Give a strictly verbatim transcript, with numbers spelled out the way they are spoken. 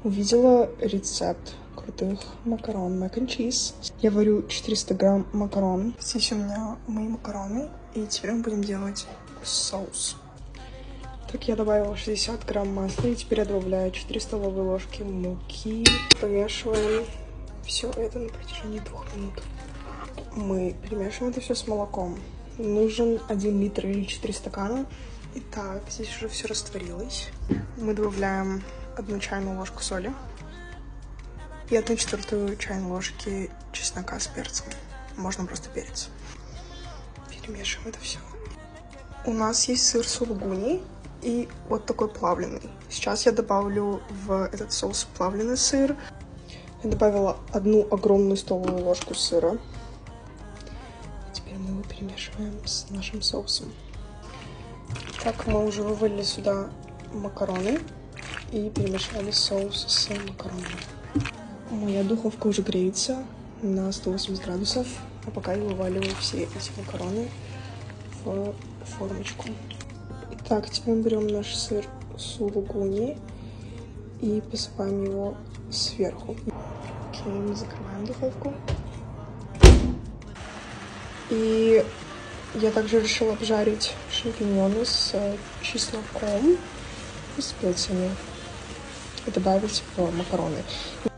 Увидела рецепт крутых макарон mac and cheese. Я варю четыреста грамм макарон. Здесь у меня мои макароны. И теперь мы будем делать соус. Так, я добавила шестьдесят грамм масла. И теперь я добавляю четыре столовые ложки муки. Помешиваем все это на протяжении двух минут. Мы перемешиваем это все с молоком. Нужен один литр или четыре стакана. Итак, здесь уже все растворилось. Мы добавляем одну чайную ложку соли и одну четвертую чайной ложки чеснока с перцем. Можно просто перец. Перемешиваем это все. У нас есть сыр сулугуни и вот такой плавленый. Сейчас я добавлю в этот соус плавленый сыр. Я добавила одну огромную столовую ложку сыра. Теперь мы его перемешиваем с нашим соусом. Так, мы уже вывалили сюда макароны и перемешали соус с макаронами. Моя духовка уже греется на сто восемьдесят градусов, а пока я вываливаю все эти макароны в формочку. Итак, теперь мы берем наш сыр сулугуни и посыпаем его сверху. Окей, мы закрываем духовку. И я также решила обжарить шампиньоны с чесноком и специями и добавить в макароны.